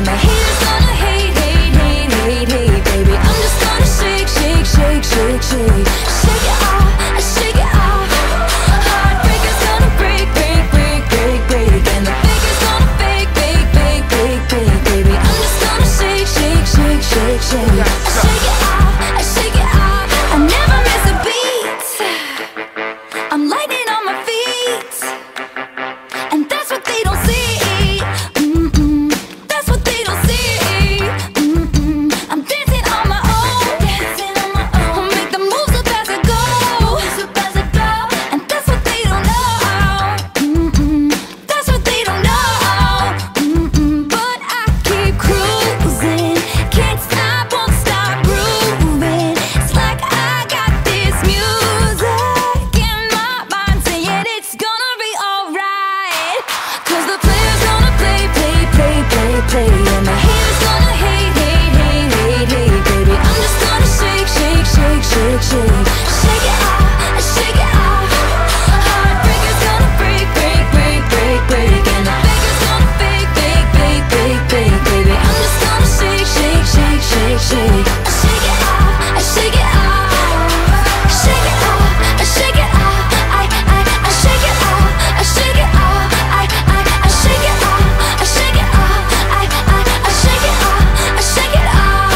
my haters gonna hate, hate, hate, hate, hate, baby. I'm just gonna shake, shake, shake, shake, shake. Shake it off, I shake it off. Heartbreaker's gonna break, break, break, break, break. And the faker's gonna fake, fake, fake, fake, fake, baby. I'm just gonna shake, shake, shake, shake, shake. I shake it off, I shake it off. I never miss a beat. I'm lightning on my feet, and that's what they don't see. That's what they don't see. I'm dancing on my own, dancing on my own. Make the moves up as I go, and that's what they don't know. That's what they don't know. But I keep cruising, can't stop, won't stop grooving. It's like I got this music in my mind saying it's gonna be alright. 'Cause the player's gonna play, play, play, play, play. And the haters gonna hate, hate, hate, hate, hate, baby. I'm just gonna shake, shake, shake, shake, shake. Shake it off, I shake it off. Heartbreaker's gonna break, break, break, break, break. And the faker's gonna fake, fake, fake, fake, fake, baby. I'm just gonna shake, shake, shake, shake, shake. I shake it off, I shake it off. Shake it off, I shake it off. I shake it off, I shake it off. I shake it off, I shake it off. I shake it off, I shake it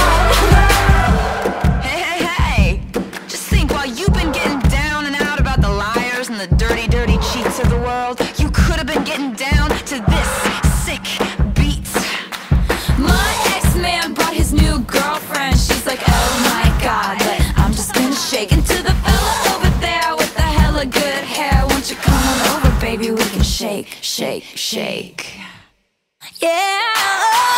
off. Hey, hey, hey! Just think, while you've been getting down and out about the liars and the dirty, dirty cheats of the world, you could have been getting down to this sick beat. My ex-man brought his new girlfriend. She's like, oh my god, but I'm just gonna shake into the fella over there with the hella good hair. Won't you come on over, baby? We can shake, shake, shake. Yeah.